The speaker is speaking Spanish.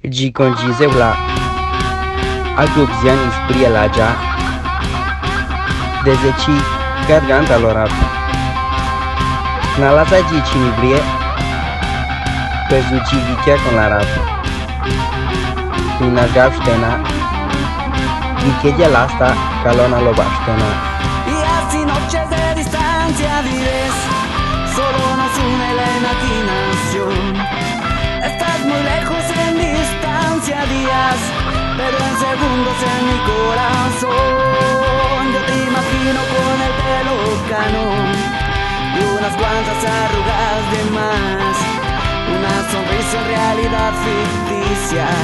G con G zeula Agubzian ispria laja desde chi garganta lorap Nalasa G chinibrie Pezuchi vikia con la rap Nina gavstena Vikeja lasta calona lobastena. Y así noches de distancia vives, solo nos une la imaginación. Estás muy lejos en distancia días, pero en segundos en mi corazón. Yo te imagino con el pelo cano y unas cuantas arrugas de más, una sonrisa en realidad ficticia.